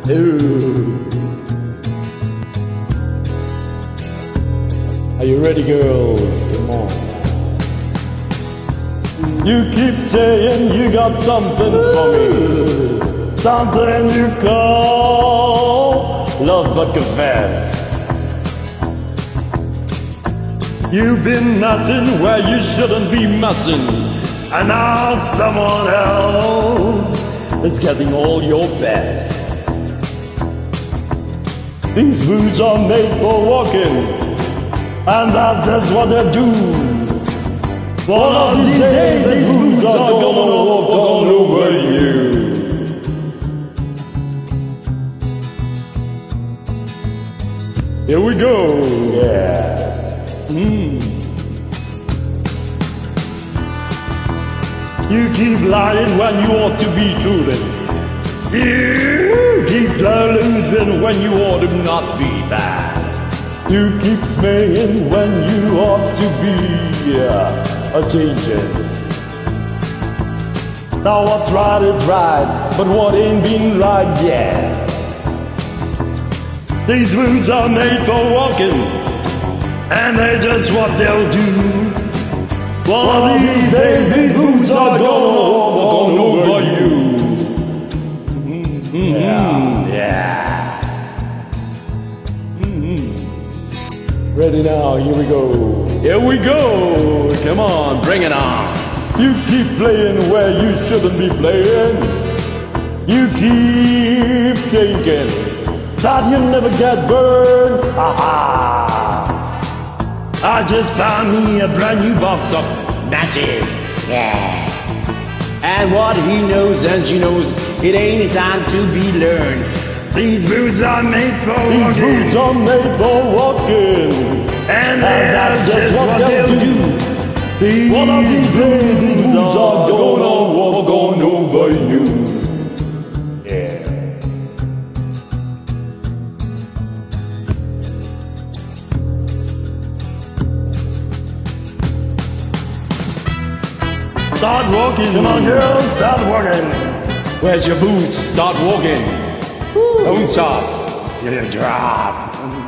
Ooh. Are you ready, girls? Come on. You keep saying you got something for me, something you call love, but confess you've been messing where you shouldn't be messing, and now someone else is getting all your best. These boots are made for walking, and that's just what they do. One of these days, these boots are gonna walk all over you. Here we go, yeah. You keep lying when you ought to be truthing. You keep losing when you ought to not be bad. You keep smaying when you ought to be a changing. Now what's right is right, but what ain't been right yet. These boots are made for walking, and they're just what they'll do. One of these days, these boots are gonna walk on over you. Yeah. Ready now, here we go. Here we go. Come on, bring it on. You keep playing where you shouldn't be playing. You keep thinking that you never get burned. I just found me a brand new box of matches. Yeah. And what he knows and she knows, it ain't time to be learned. These boots are made for walking. These boots are made for walking. And that's just what they'll do. One of these days, these boots are gonna walk on over you. Yeah. Start walking. Come on, girls, start walking. Where's your boots? Start walking. Don't stop till you drop.